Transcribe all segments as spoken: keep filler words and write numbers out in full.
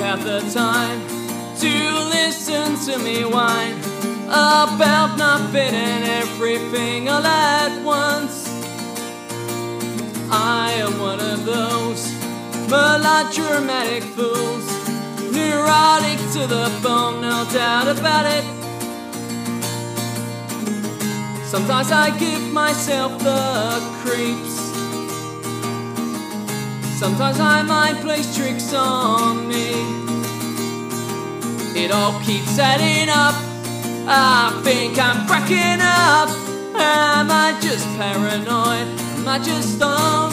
have the time to listen to me whine about nothing and everything all at once. I am one of those melodramatic fools, neurotic to the bone, no doubt about it. Sometimes I give myself the creeps. Sometimes my mind plays tricks on me. It all keeps adding up. I think I'm cracking up. Am I just paranoid? Am I just stoned?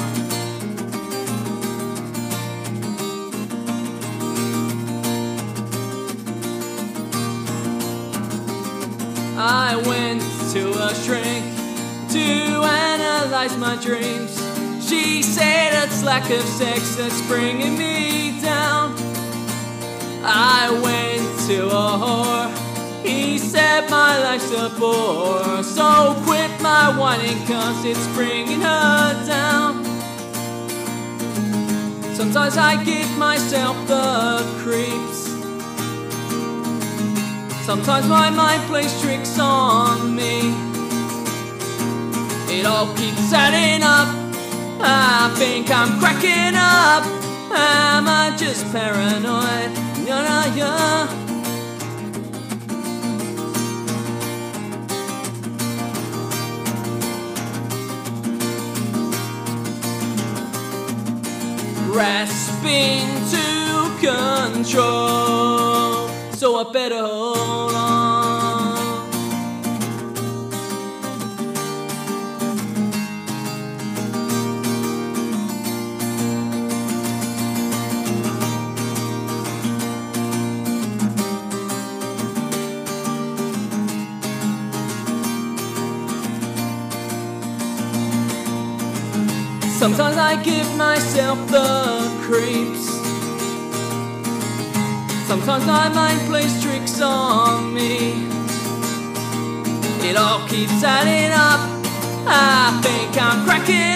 I went to a shrink to analyze my dreams. She said it's lack of sex that's bringing me down. I went to a whore. He said my life's a bore, so quit my whining cause it's bringing her down. Sometimes I give myself the creeps. Sometimes my mind plays tricks on me. It all keeps adding up. I think I'm cracking up. Am I just paranoid? Yeah, yeah, yeah. Grasping to control, so I better hold on. Sometimes I give myself the creeps. Sometimes my mind plays tricks on me. It all keeps adding up. I think I'm cracking